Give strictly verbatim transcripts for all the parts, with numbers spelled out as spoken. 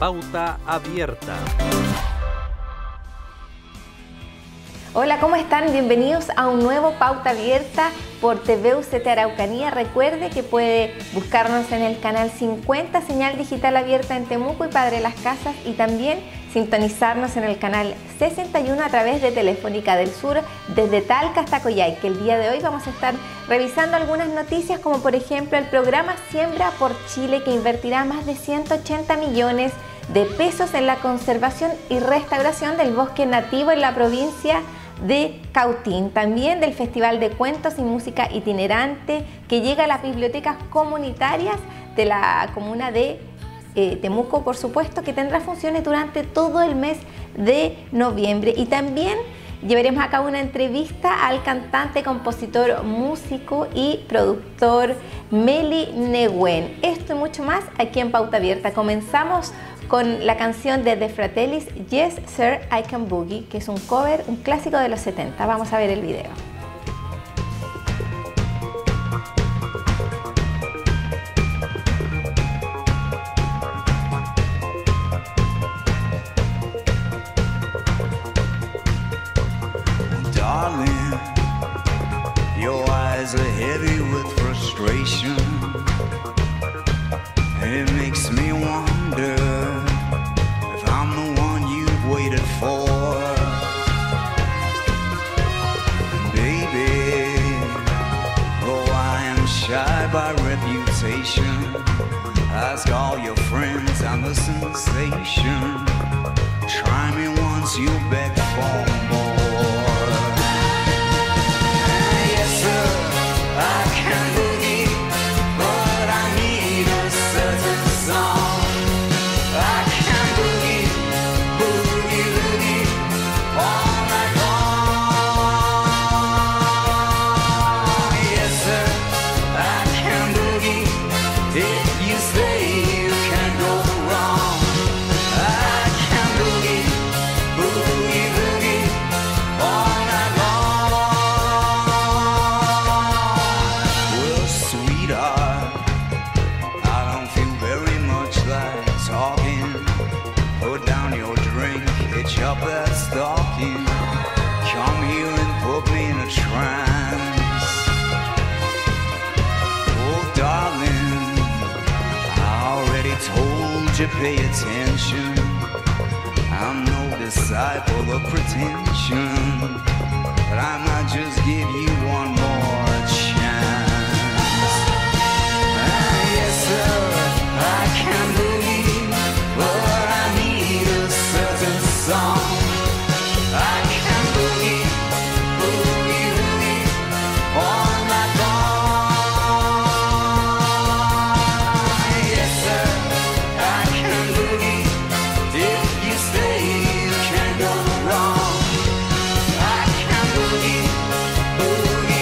Pauta Abierta. Hola, ¿cómo están? Bienvenidos a un nuevo Pauta Abierta por T V U C T Araucanía. Recuerde que puede buscarnos en el canal cincuenta, señal digital abierta en Temuco y Padre Las Casas, y también sintonizarnos en el canal sesenta y uno a través de Telefónica del Sur desde Talca hasta Coyhaique. El día de hoy vamos a estar revisando algunas noticias, como por ejemplo el programa Siembra por Chile, que invertirá más de ciento ochenta millones de pesos en la conservación y restauración del bosque nativo en la provincia de Cautín. También del Festival de Cuentos y Música Itinerante, que llega a las bibliotecas comunitarias de la comuna de eh, Temuco, por supuesto, que tendrá funciones durante todo el mes de noviembre. Y también llevaremos a cabo una entrevista al cantante, compositor, músico y productor Meli Negüen. Esto y mucho más aquí en Pauta Abierta. Comenzamos con la canción de The Fratellis, Yes Sir, I Can Boogie, que es un cover, un clásico de los setenta. Vamos a ver el video. Darling, your eyes are heavy with frustration, and it makes me wonder if I'm the one you've waited for. Baby, though I am shy by reputation, ask all your friends, I'm a sensation. Try me once, you beg for more. Yes sir, I can boogie, but I need a certain song. I can boogie, boogie, boogie all night long. Yes sir, I can boogie. If you say you can't go wrong, I can boogie, boogie, boogie all night long. Well, sweetheart, I don't feel very much like talking. Put down your drink, hitch up that stocking. Come here and put me in a trance. Oh, darling, I already told you, pay attention. I'm no disciple of pretension, but I might just give you one more chance. Ah, yes sir, I can believe, but I need a certain song. I can boogie, boogie, boogie all night long. Yes sir, I can boogie. If you say you can't go wrong, I can boogie, boogie.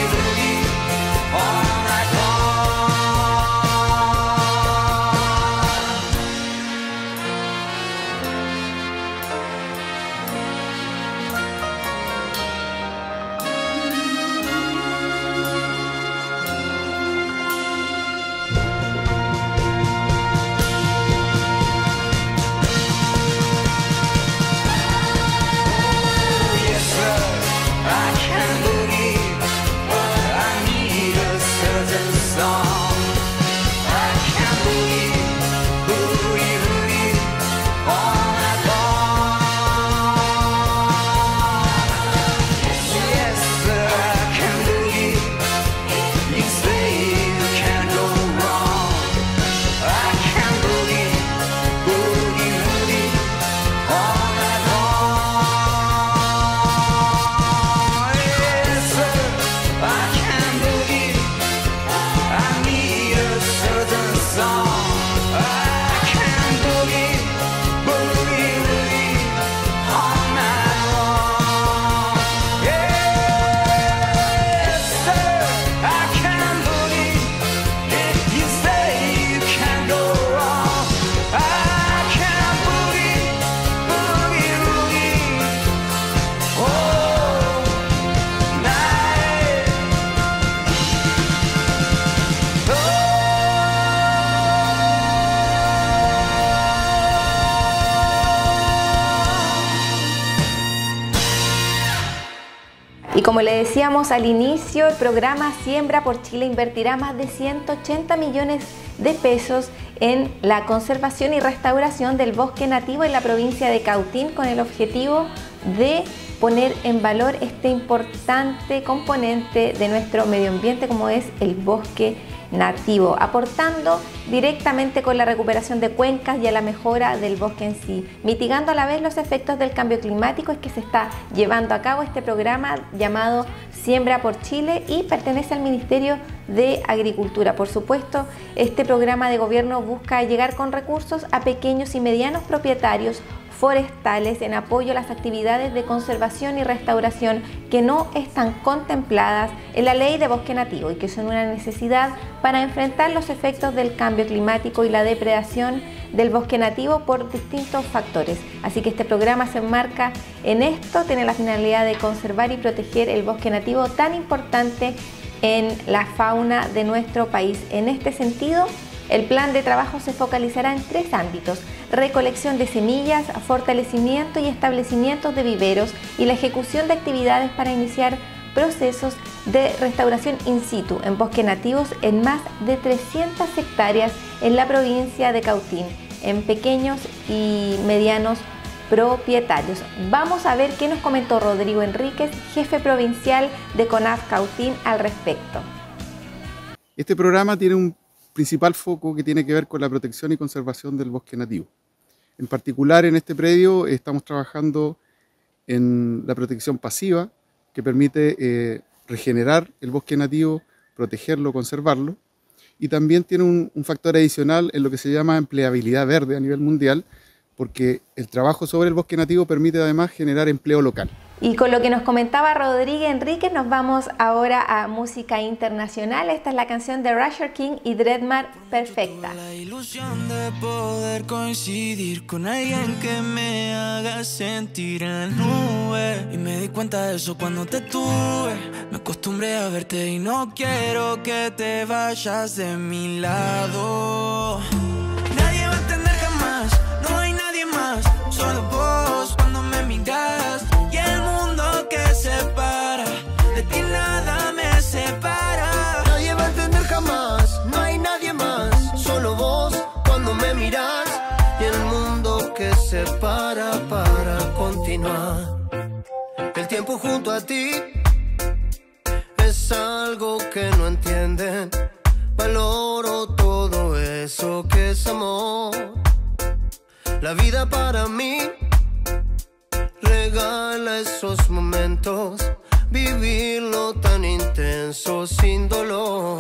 como le decíamos al inicio, el programa Siembra por Chile invertirá más de ciento ochenta millones de pesos en la conservación y restauración del bosque nativo en la provincia de Cautín, con el objetivo de poner en valor este importante componente de nuestro medio ambiente como es el bosque nativo, aportando directamente con la recuperación de cuencas y a la mejora del bosque en sí, mitigando a la vez los efectos del cambio climático. Es que se está llevando a cabo este programa llamado Siembra por Chile y pertenece al Ministerio de Agricultura. Por supuesto, este programa de gobierno busca llegar con recursos a pequeños y medianos propietarios forestales en apoyo a las actividades de conservación y restauración que no están contempladas en la ley de bosque nativo y que son una necesidad para enfrentar los efectos del cambio climático y la depredación del bosque nativo por distintos factores. Así que este programa se enmarca en esto, tiene la finalidad de conservar y proteger el bosque nativo tan importante en la fauna de nuestro país. En este sentido, el plan de trabajo se focalizará en tres ámbitos: recolección de semillas, fortalecimiento y establecimiento de viveros y la ejecución de actividades para iniciar procesos de restauración in situ en bosques nativos en más de trescientas hectáreas en la provincia de Cautín, en pequeños y medianos propietarios. Vamos a ver qué nos comentó Rodrigo Enríquez, jefe provincial de CONAF Cautín, al respecto. Este programa tiene un principal foco que tiene que ver con la protección y conservación del bosque nativo. En particular, en este predio estamos trabajando en la protección pasiva, que permite eh, regenerar el bosque nativo, protegerlo, conservarlo, y también tiene un, un factor adicional en lo que se llama empleabilidad verde a nivel mundial, porque el trabajo sobre el bosque nativo permite además generar empleo local. Y con lo que nos comentaba Rodríguez Enríquez, nos vamos ahora a música internacional. Esta es la canción de Rasher King y Dreadmar, Perfecta. La ilusión de poder coincidir con alguien que me haga sentir en la nube. Y me di cuenta de eso cuando te tuve. Me acostumbré a verte y no quiero que te vayas de mi lado. Nadie va a entender jamás, no hay nadie más, solo vos cuando me miras. Y el mundo que separa, de ti nada me separa. Nadie va a entender jamás, no hay nadie más, solo vos cuando me miras. Y el mundo que separa para continuar. El tiempo junto a ti es algo que no entienden. Valoro todo eso que es amor. La vida para mí regala esos momentos, vivirlo tan intenso sin dolor.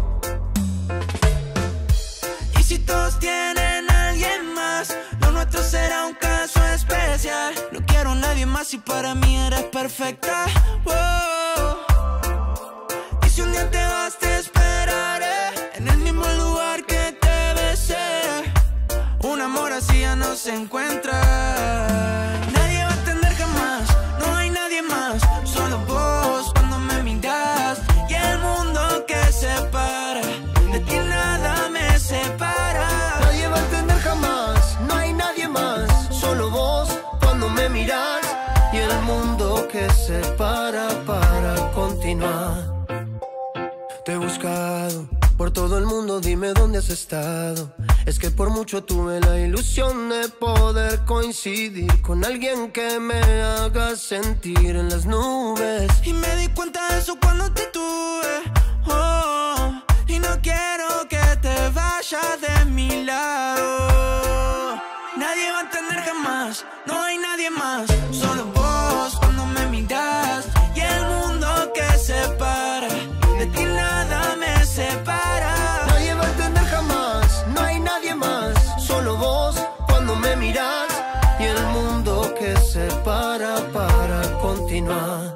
Y si todos tienen a alguien más, lo nuestro será un caso especial. No quiero a nadie más y para mí eres perfecta. Wow. Y si un día te vas te esperaré en el mismo lugar que te besé. Un amor así ya no se encuentra. Nadie va a entender jamás, no hay nadie más, solo vos cuando me miras. Y el mundo que separa, de ti nada me separa. Nadie va a entender jamás, no hay nadie más, solo vos cuando me miras. Y el mundo que separa para continuar. Te he buscado por todo el mundo, dime dónde has estado. Es que por mucho tuve la ilusión de poder coincidir con alguien que me haga sentir en las nubes. Y me di cuenta de eso cuando te tuve. Oh, y no quiero que te vayas de mi lado. Nadie va a entender jamás, no hay nadie más, solo vos cuando me miras. Y el mundo que separa, de ti nada me separa. Nadie va a entender jamás, no hay nadie más, solo vos cuando me miras. Y el mundo que separa para continuar.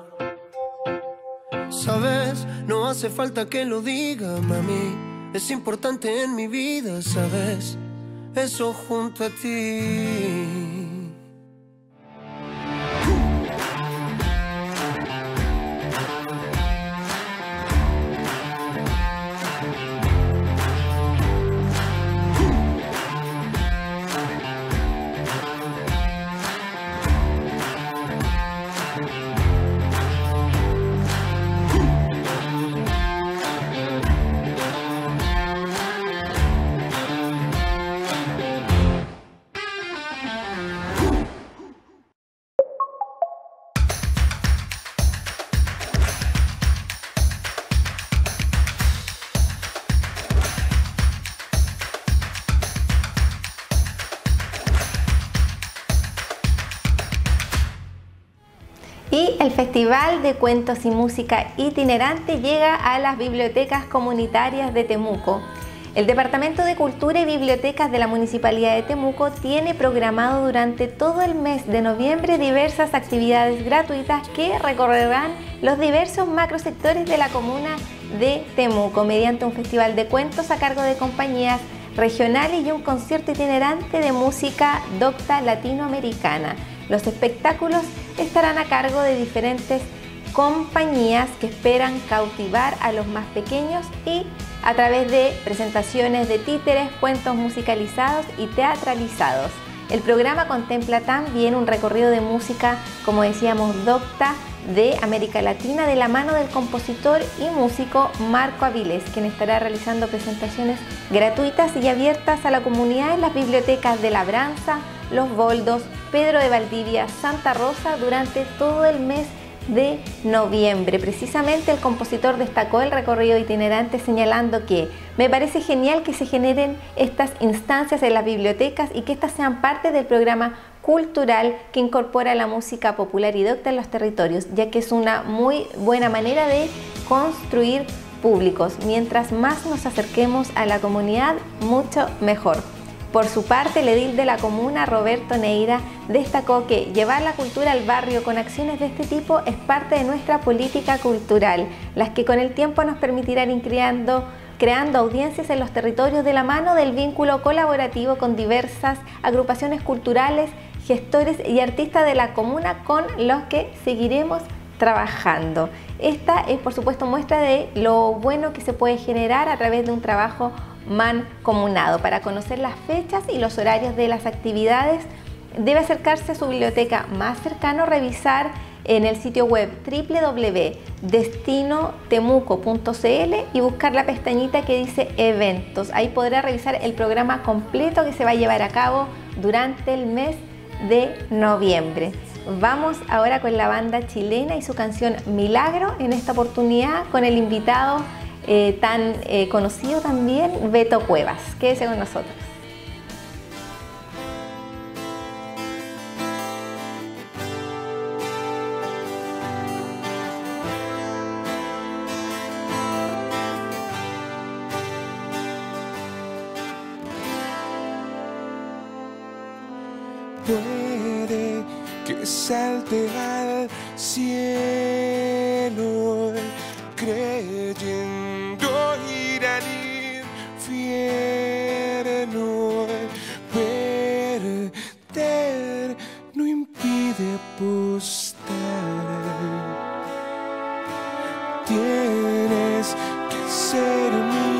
Sabes, no hace falta que lo diga, mami. Es importante en mi vida, sabes, eso junto a ti. Festival de Cuentos y Música Itinerante llega a las bibliotecas comunitarias de Temuco. El Departamento de Cultura y Bibliotecas de la Municipalidad de Temuco tiene programado durante todo el mes de noviembre diversas actividades gratuitas que recorrerán los diversos macrosectores de la comuna de Temuco mediante un festival de cuentos a cargo de compañías regionales y un concierto itinerante de música docta latinoamericana. Los espectáculos estarán a cargo de diferentes compañías que esperan cautivar a los más pequeños y a través de presentaciones de títeres, cuentos musicalizados y teatralizados. El programa contempla también un recorrido de música, como decíamos, docta de América Latina de la mano del compositor y músico Marco Avilés, quien estará realizando presentaciones gratuitas y abiertas a la comunidad en las bibliotecas de Labranza, Los Boldos, Pedro de Valdivia, Santa Rosa durante todo el mes de noviembre. Precisamente el compositor destacó el recorrido itinerante señalando que me parece genial que se generen estas instancias en las bibliotecas y que estas sean parte del programa cultural que incorpora la música popular y docta en los territorios, ya que es una muy buena manera de construir públicos. Mientras más nos acerquemos a la comunidad, mucho mejor. Por su parte, el edil de la comuna, Roberto Neira, destacó que llevar la cultura al barrio con acciones de este tipo es parte de nuestra política cultural, las que con el tiempo nos permitirán ir creando, creando audiencias en los territorios de la mano del vínculo colaborativo con diversas agrupaciones culturales, gestores y artistas de la comuna con los que seguiremos trabajando. Esta es, por supuesto, muestra de lo bueno que se puede generar a través de un trabajo mancomunado. Para conocer las fechas y los horarios de las actividades, debe acercarse a su biblioteca más cercana o revisar en el sitio web doble u doble u doble u punto destino temuco punto c l y buscar la pestañita que dice eventos. Ahí podrá revisar el programa completo que se va a llevar a cabo durante el mes de noviembre. Vamos ahora con la banda chilena y su canción Milagro, en esta oportunidad con el invitado Eh, tan eh, conocido también, Beto Cuevas. Quédese con nosotros. Puede que salte al cielo creyendo ir al infierno, perder no impide apostar. Tienes que ser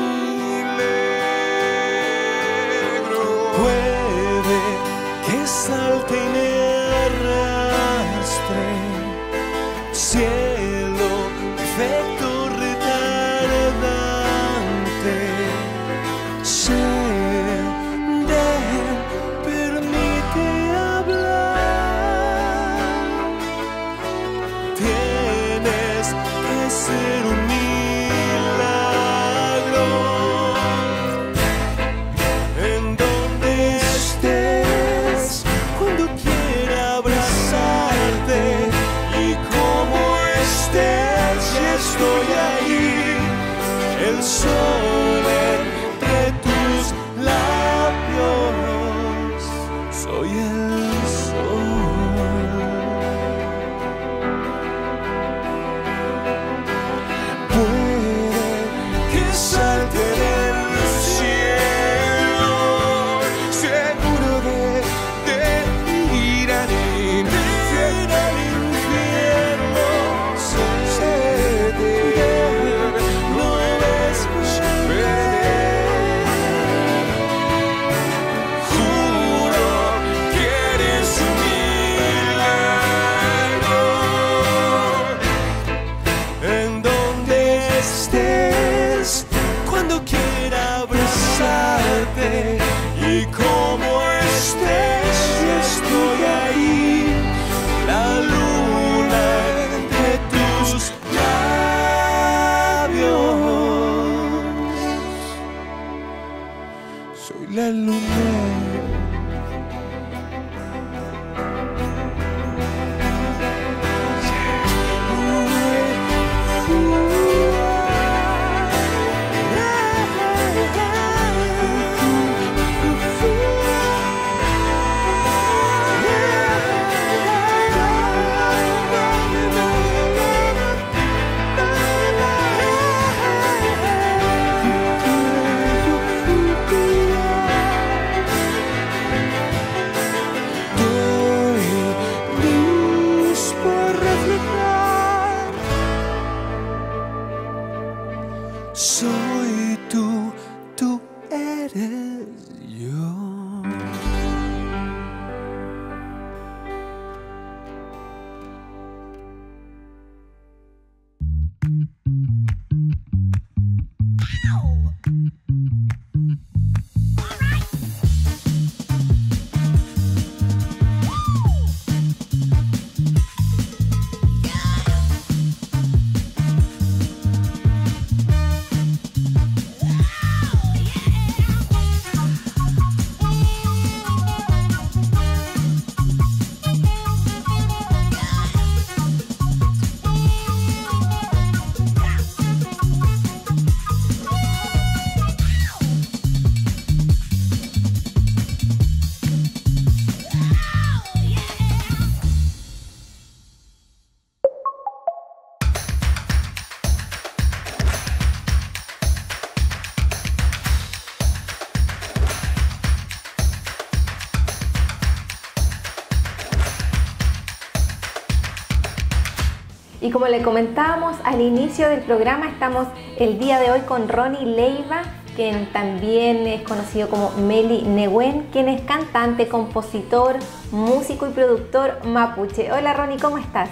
milagro. Puede que salte y me arrastre, cielo perfecto. Estoy ahí, el sol entre tus labios, soy el sol. Puede que salte del cielo, seguro de, de ir al infierno, al infierno. Y como estés, yo estoy ahí, la luna de tus labios, soy la luna. soy tú, tú eres yo. Y como le comentábamos al inicio del programa, estamos el día de hoy con Ronnie Leiva, quien también es conocido como Meli Nehuen, quien es cantante, compositor, músico y productor mapuche. Hola Ronnie, ¿cómo estás?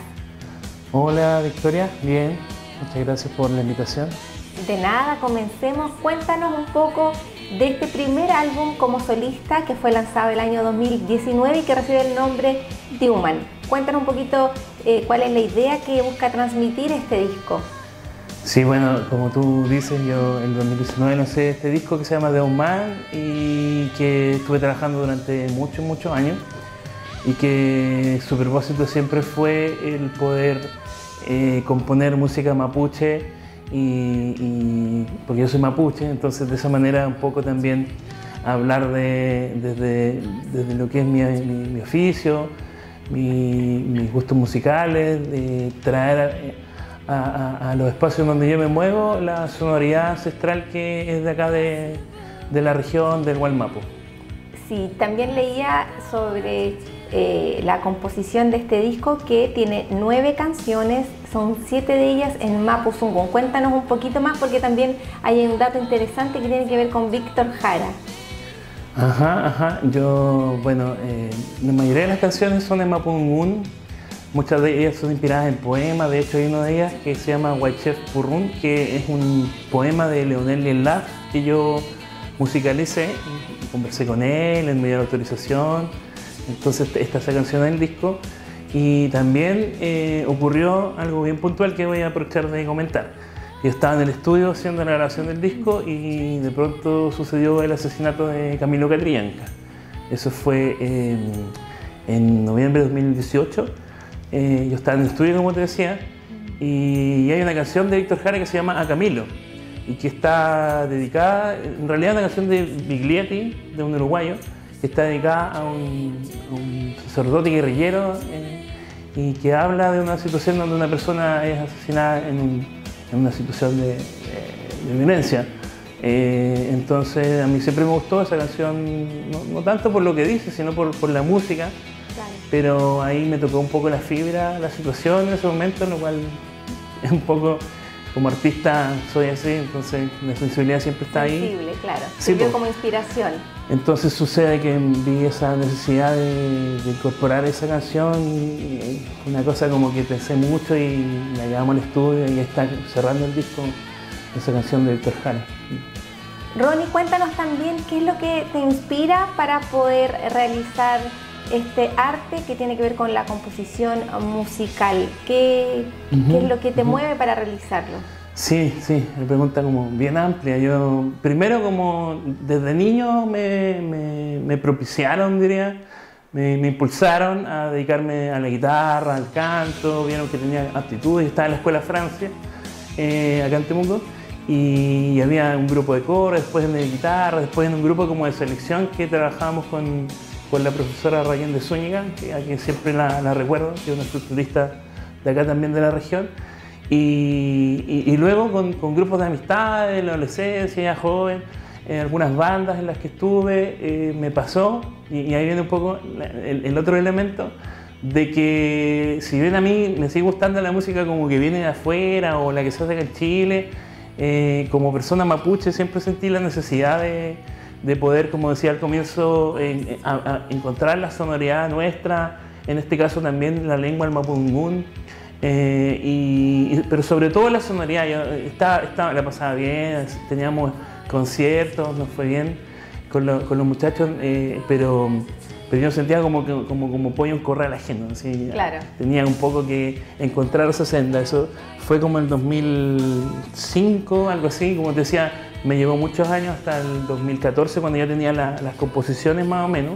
Hola Victoria, bien, muchas gracias por la invitación. De nada, comencemos. Cuéntanos un poco de este primer álbum como solista que fue lanzado el año dos mil diecinueve y que recibe el nombre de Human. Cuéntanos un poquito eh, cuál es la idea que busca transmitir este disco. Sí, bueno, como tú dices, yo en dos mil diecinueve lancé este disco que se llama The Human y que estuve trabajando durante muchos, muchos años y que su propósito siempre fue el poder eh, componer música mapuche y, y porque yo soy mapuche, entonces de esa manera un poco también hablar de, desde, desde lo que es mi, mi, mi oficio, mi, mis gustos musicales, de traer a, a, a los espacios donde yo me muevo la sonoridad ancestral que es de acá de, de la región del Gualmapu. Sí, también leía sobre eh, la composición de este disco que tiene nueve canciones, son siete de ellas en Mapuzungún. Cuéntanos un poquito más porque también hay un dato interesante que tiene que ver con Víctor Jara. Ajá, ajá. Yo, bueno, eh, la mayoría de las canciones son en Mapuzungún. Muchas de ellas son inspiradas en poemas. De hecho, hay una de ellas que se llama Huaychef Purrún, que es un poema de Leonel Lienlaf que yo musicalicé y conversé con él, él me dio la autorización. Entonces, esta es la canción del disco. Y también eh, ocurrió algo bien puntual que voy a aprovechar de comentar. Yo estaba en el estudio haciendo la grabación del disco y de pronto sucedió el asesinato de Camilo Catrillanca. Eso fue eh, en noviembre de dos mil dieciocho. Eh, yo estaba en el estudio, como te decía, y hay una canción de Víctor Jara que se llama A Camilo y que está dedicada, en realidad una canción de Biglietti, de un uruguayo, que está dedicada a un, a un sacerdote guerrillero eh, y que habla de una situación donde una persona es asesinada en, un, en una situación de, de, de violencia. Eh, entonces a mí siempre me gustó esa canción, no, no tanto por lo que dice, sino por, por la música. Claro. Pero ahí me tocó un poco la fibra, la situación en ese momento, lo cual es un poco, como artista soy así, entonces la sensibilidad siempre está ahí. Sensible, claro. Sí, sirvió pues, como inspiración. Entonces sucede que vi esa necesidad de, de incorporar esa canción, y una cosa como que pensé mucho y la llevamos al estudio y está cerrando el disco esa canción de Víctor Jara. Ronnie, cuéntanos también qué es lo que te inspira para poder realizar este arte que tiene que ver con la composición musical. ¿Qué, uh-huh, ¿qué es lo que te uh-huh. mueve para realizarlo? Sí, sí, me pregunta como bien amplia. Yo, primero, como desde niño me, me, me propiciaron, diría, me, me impulsaron a dedicarme a la guitarra, al canto, vieron que tenía aptitudes, estaba en la escuela Francia, eh, acá en Temuco, y había un grupo de coro, después de guitarra, después en un grupo como de selección que trabajábamos con, con la profesora Raquel de Zúñiga, que a quien siempre la, la recuerdo, que es una estructurista de acá también de la región. Y, y, y luego con, con grupos de amistades, en la adolescencia, ya joven, en algunas bandas en las que estuve, eh, me pasó, y, y ahí viene un poco el, el otro elemento, de que si bien a mí me sigue gustando la música como que viene de afuera o la que se hace acá en Chile, eh, como persona mapuche siempre sentí la necesidad de, de poder, como decía al comienzo, eh, a, a encontrar la sonoridad nuestra, en este caso también la lengua del mapungún, eh, y, pero sobre todo la sonoridad. Yo estaba, estaba, la pasaba bien, teníamos conciertos, nos fue bien con, lo, con los muchachos, eh, pero, pero yo sentía como, que, como, como pollo en corral ajeno, así, claro. Tenía un poco que encontrar esa senda. Eso fue como el dos mil cinco, algo así, como te decía, me llevó muchos años hasta el dos mil catorce, cuando ya tenía la, las composiciones más o menos,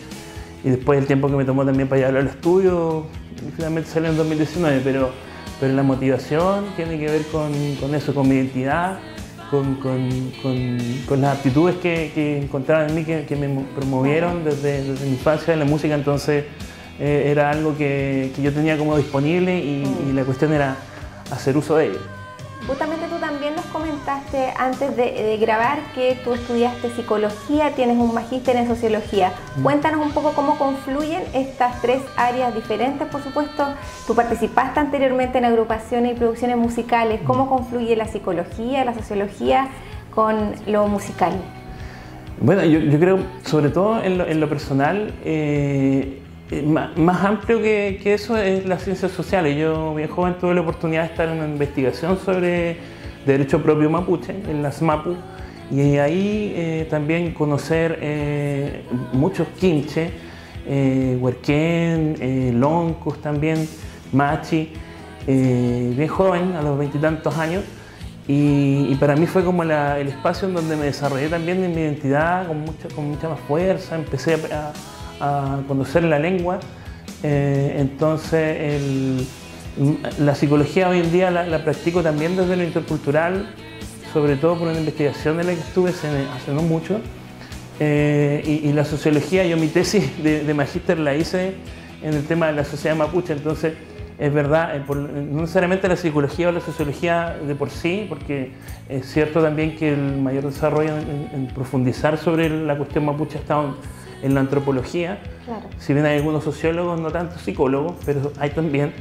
y después el tiempo que me tomó también para llevarlo al estudio, finalmente salió en dos mil diecinueve, pero, pero la motivación tiene que ver con, con eso, con mi identidad, con, con, con, con las aptitudes que, que encontraron en mí, que, que me promovieron desde, desde mi infancia en la música. Entonces eh, era algo que, que yo tenía como disponible, y, mm. y la cuestión era hacer uso de ello. Justamente tú también nos comentaste antes de, de grabar que tú estudiaste psicología, tienes un magíster en sociología. Mm. Cuéntanos un poco cómo confluyen estas tres áreas diferentes, por supuesto. Tú participaste anteriormente en agrupaciones y producciones musicales. ¿Cómo confluye la psicología, la sociología con lo musical? Bueno, yo, yo creo, sobre todo en lo, en lo personal, eh, Más, más amplio que, que eso es las ciencias sociales. Yo, bien joven, tuve la oportunidad de estar en una investigación sobre derecho propio mapuche, en las MAPU, y ahí eh, también conocer eh, muchos quinche, eh, huerquén, eh, loncos también, machi, eh, bien joven, a los veintitantos años, y, y para mí fue como la, el espacio en donde me desarrollé también en mi identidad con mucha, con mucha más fuerza. Empecé a, a a conocer la lengua, eh, entonces el, la psicología hoy en día la, la practico también desde lo intercultural, sobre todo por una investigación en la que estuve hace, hace no mucho, eh, y, y la sociología, yo mi tesis de, de magíster la hice en el tema de la sociedad mapuche. Entonces es verdad, eh, por, no necesariamente la psicología o la sociología de por sí, porque es cierto también que el mayor desarrollo en, en profundizar sobre la cuestión mapuche ha estado en, en la antropología, claro. Si bien hay algunos sociólogos, no tanto psicólogos, pero hay también,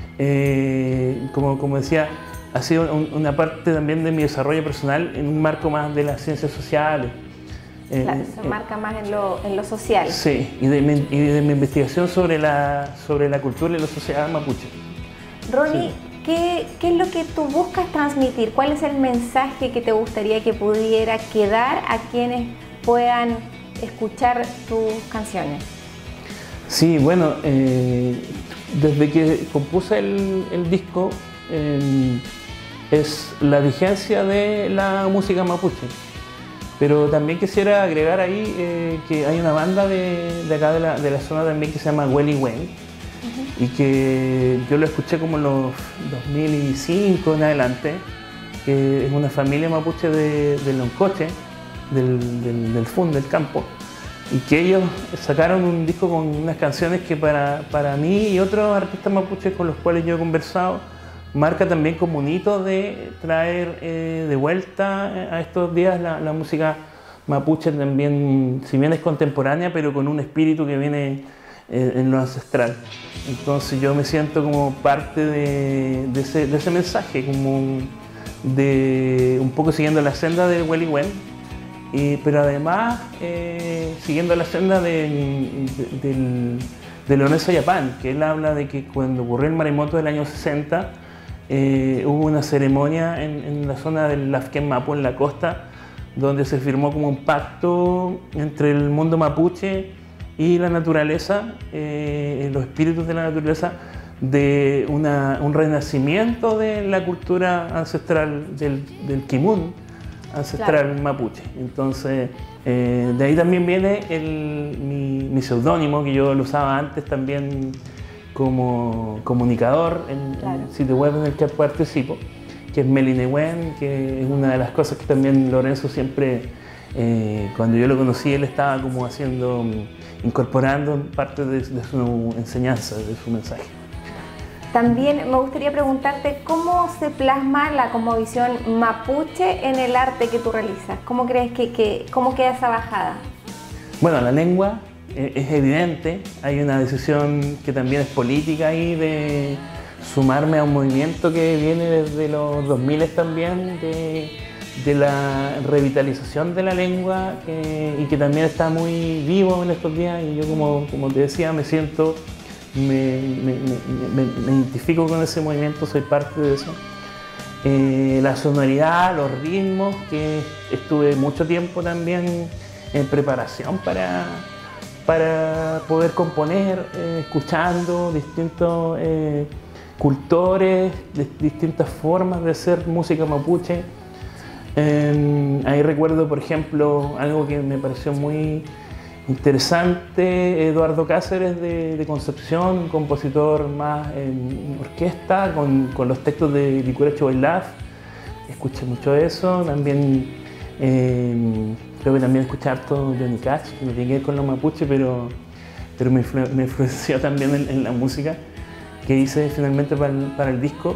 eh, como, como decía, ha sido un, una parte también de mi desarrollo personal en un marco más de las ciencias sociales. Claro, eh, se eh, marca más en lo, en lo social. Sí, y de, mi, y de mi investigación sobre la, sobre la cultura y la sociedad mapuche. Ronnie, sí. ¿qué, ¿qué es lo que tú buscas transmitir? ¿Cuál es el mensaje que te gustaría que pudiera quedar a quienes puedan escuchar tus canciones? Sí, bueno, eh, desde que compuse el, el disco eh, es la vigencia de la música mapuche, pero también quisiera agregar ahí eh, que hay una banda de, de acá de la, de la zona también que se llama Welly Wen, uh-huh. y que yo lo escuché como en los dos mil cinco en adelante, que es una familia mapuche de, de Loncoche, Del, del, del F U N, del campo, y que ellos sacaron un disco con unas canciones que para, para mí y otros artistas mapuches con los cuales yo he conversado marca también como un hito de traer eh, de vuelta a estos días la, la música mapuche también, si bien es contemporánea, pero con un espíritu que viene eh, en lo ancestral. Entonces yo me siento como parte de, de, ese, de ese mensaje, como de un poco siguiendo la senda de Welly Wen, Y, pero además eh, siguiendo la senda de, de, del, de Leonesa Yapán, que él habla de que cuando ocurrió el maremoto del año sesenta eh, hubo una ceremonia en, en la zona del Lafken Mapu, en la costa, donde se firmó como un pacto entre el mundo mapuche y la naturaleza, eh, los espíritus de la naturaleza, de una, un renacimiento de la cultura ancestral del, del Kimun, ancestral claro. mapuche. Entonces, eh, de ahí también viene el, mi, mi seudónimo, que yo lo usaba antes también como comunicador en, claro. en el sitio web en el que participo, que es Melinewen, que es una de las cosas que también Lorenzo siempre, eh, cuando yo lo conocí, él estaba como haciendo, incorporando parte de, de su enseñanza, de su mensaje. También me gustaría preguntarte cómo se plasma la cosmovisión mapuche en el arte que tú realizas. ¿Cómo crees que, que cómo queda esa bajada? Bueno, la lengua eh, es evidente. Hay una decisión que también es política ahí de, sumarme a un movimiento que viene desde los dos mil también, de, de la revitalización de la lengua que, y que también está muy vivo en estos días. Y yo, como, como te decía, me siento, me, me, me, me, me identifico con ese movimiento, soy parte de eso. Eh, la sonoridad, los ritmos, que estuve mucho tiempo también en preparación para, para poder componer, eh, escuchando distintos eh, cultores, de, distintas formas de hacer música mapuche. Eh, ahí recuerdo, por ejemplo, algo que me pareció muy interesante, Eduardo Cáceres de, de Concepción, un compositor más en orquesta, con, con los textos de Licuracho Bailaf. Escuché mucho eso, también eh, creo que también escuché harto Johnny Cash, que no tiene que ver con los mapuche, pero, pero me, influ me influenció también en, en la música que hice finalmente para el, para el disco.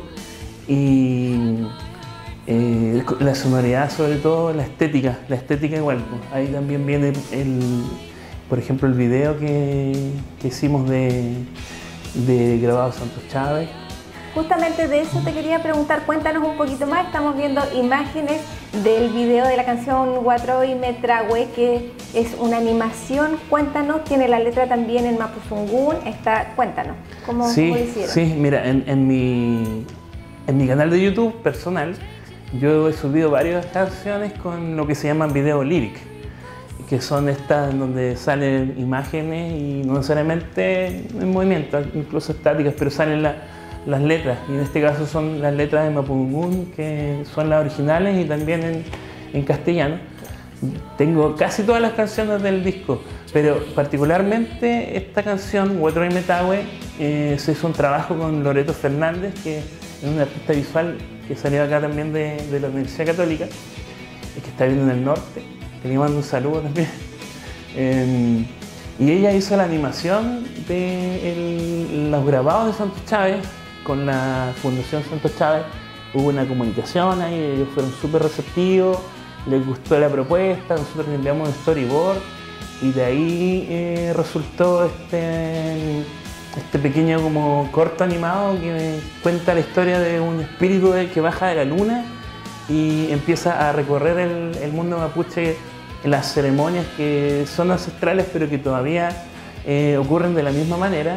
Y eh, la sonoridad, sobre todo la estética, la estética igual, pues. Ahí también viene el, por ejemplo, el video que, que hicimos de, de grabado Santos Chávez. Justamente de eso te quería preguntar, cuéntanos un poquito más. Estamos viendo imágenes del video de la canción Guatroy Metrahue, que es una animación. Cuéntanos, tiene la letra también en mapuzungún. Está, cuéntanos, ¿cómo, sí, ¿cómo lo hicieron? Sí, mira, en, en, mi, en mi canal de YouTube personal, yo he subido varias canciones con lo que se llaman video lyric, que son estas donde salen imágenes y no necesariamente en movimiento, incluso estáticas, pero salen la, las letras. Y en este caso son las letras de mapuzungún, que son las originales, y también en, en castellano. Tengo casi todas las canciones del disco, pero particularmente esta canción, Guatroy Metrahue, eh, se hizo un trabajo con Loreto Fernández, que es una artista visual que salió acá también de, de la Universidad Católica, que está viviendo en el norte, que le mando un saludo también. Eh, y ella hizo la animación de el, los grabados de Santos Chávez con la Fundación Santos Chávez. Hubo una comunicación ahí, ellos fueron súper receptivos, les gustó la propuesta, nosotros le enviamos un storyboard y de ahí eh, resultó este, este pequeño como corto animado que cuenta la historia de un espíritu que baja de la luna y empieza a recorrer el, el mundo mapuche, las ceremonias que son ancestrales pero que todavía eh, ocurren de la misma manera.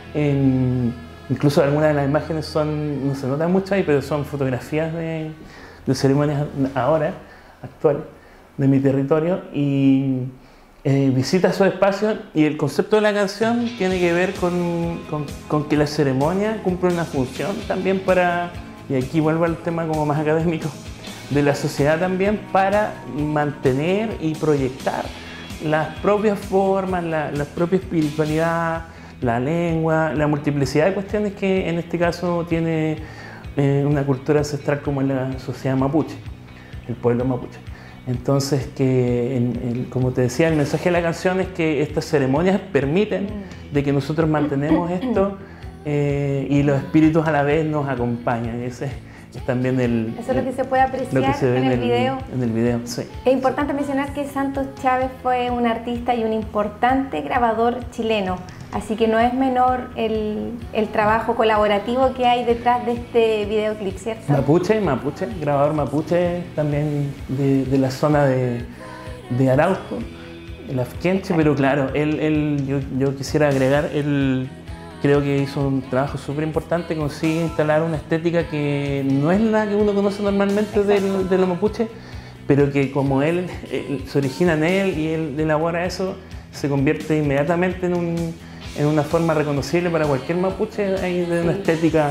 En, incluso algunas de las imágenes son, no se notan mucho ahí, pero son fotografías de, de ceremonias ahora, actuales, de mi territorio, y eh, visita esos espacios, y el concepto de la canción tiene que ver con, con, con que la ceremonia cumple una función también para, y aquí vuelvo al tema como más académico, de la sociedad también, para mantener y proyectar las propias formas, la, la propia espiritualidad, la lengua, la multiplicidad de cuestiones que en este caso tiene eh, una cultura ancestral como es la sociedad mapuche, el pueblo mapuche. Entonces, que en, en, como te decía, el mensaje de la canción es que estas ceremonias permiten de que nosotros mantenemos esto eh, y los espíritus a la vez nos acompañan. Ese es también el... Eso es lo que se puede apreciar se en, en el video. En el video, sí. Es importante mencionar que Santos Chávez fue un artista y un importante grabador chileno, así que no es menor el, el trabajo colaborativo que hay detrás de este videoclip, ¿cierto? Mapuche, Mapuche, grabador mapuche también de, de la zona de, de Arauco, el Afquenche, pero claro, él, él, yo, yo quisiera agregar, él creo que hizo un trabajo súper importante, consigue instalar una estética que no es la que uno conoce normalmente del, de los mapuches, pero que como él, él se origina en él y él elabora eso, se convierte inmediatamente en, un, en una forma reconocible para cualquier mapuche, de sí. Una estética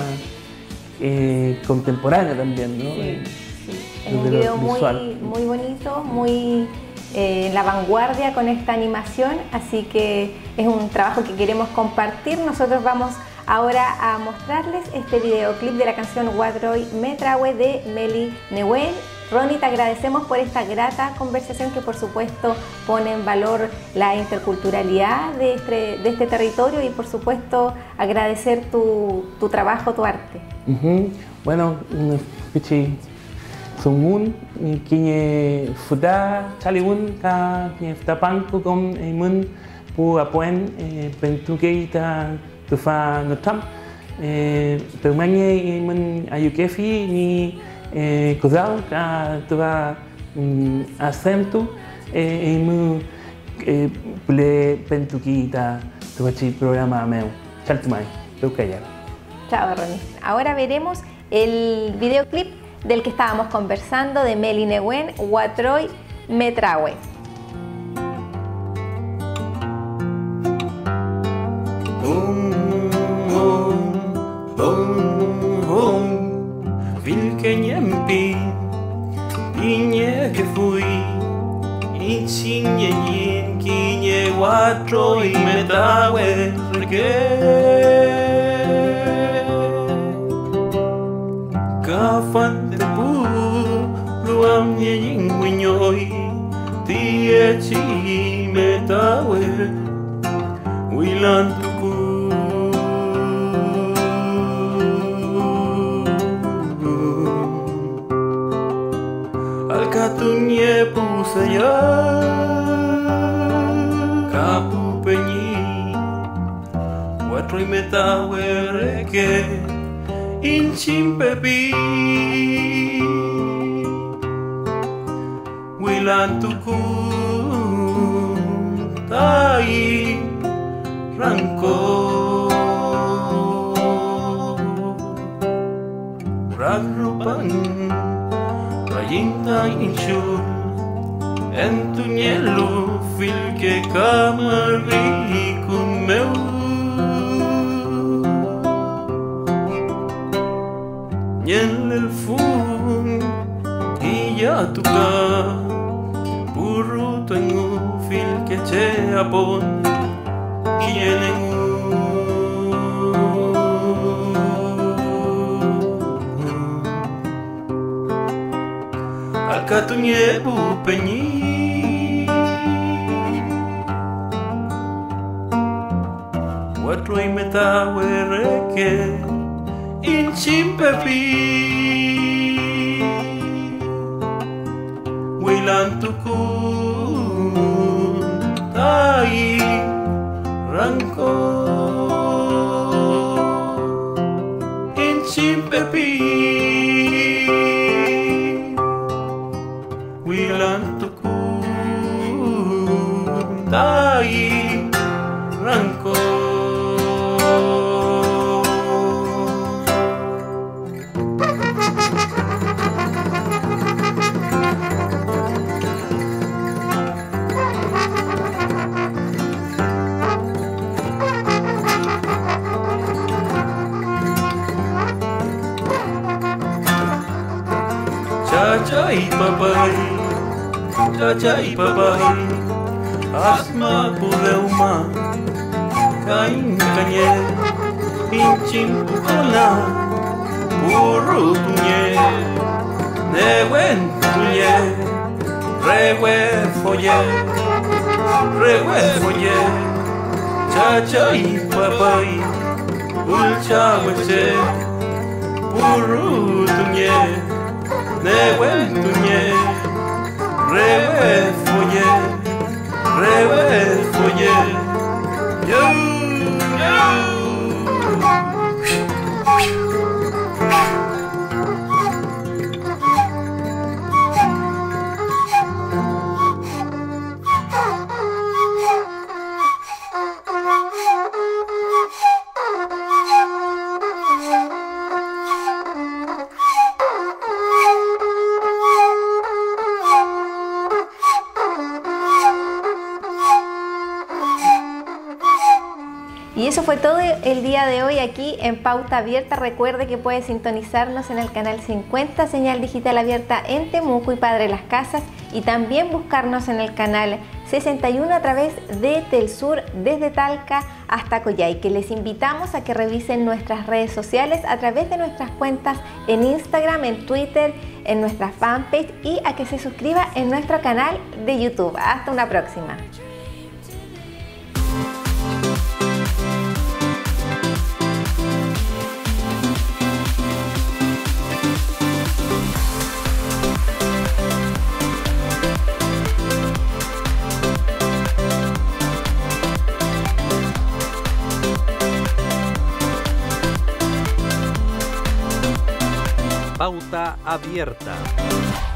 eh, contemporánea también, ¿no? Sí, sí. Es un video muy, muy bonito, muy eh, en la vanguardia con esta animación, así que es un trabajo que queremos compartir. Nosotros vamos ahora a mostrarles este videoclip de la canción Guatroy Metrahue de Meli Nehuen. Ronnie, te agradecemos por esta grata conversación que por supuesto pone en valor la interculturalidad de este, de este territorio, y por supuesto agradecer tu, tu trabajo, tu arte. Uh-huh. Bueno, pichi sungun kiñe futa chaligun ka kiñe futapanku con mun pu apuen pentukeita tufa notam từ mang nghe mình ayukefi ni kodao ka tua acento e mu ple pentuquita tu chi programa meu chaltumai tu kaya. Chao, Ronnie. Ahora veremos el videoclip del que estábamos conversando de Meli Neguen, Watroy Metrawe. Que nyampi inye que fui y chinye yin kinye watro y metawe reke kafan de pu luam ye yin winyoi tie chi metawe wilan tuku Katunye pusaya kapu penyi watroi metawe reke inchimpepi wilantuku tai ranko ragrupan Rayinta inchul en tu nielu fil que camari con meu Niel el fun y ya tu ca burro tengo fil que che apon y en Katunye bu penyi Watroi metawe reke inchimpepi Wilantuku tai ranko inchimpepi Wilantuku tai ranko Cha-cha y papai Cha-cha y papai Asma pudeuma Kain kanye Pinchim pukona Puru tunye Newen tunye Rewe foye Rewe foye Cha-cha y papai Ulcha weche Puru tunye Newen tunye Rewe foye Rewe foye Yo yo Y eso fue todo el día de hoy aquí en Pauta Abierta. Recuerde que puede sintonizarnos en el canal cincuenta, señal digital abierta en Temuco y Padre Las Casas, y también buscarnos en el canal sesenta y uno a través de Telsur desde Talca hasta Coyhaique. Les invitamos a que revisen nuestras redes sociales a través de nuestras cuentas en Instagram, en Twitter, en nuestra fanpage, y a que se suscriba en nuestro canal de YouTube. Hasta una próxima. Pauta Abierta.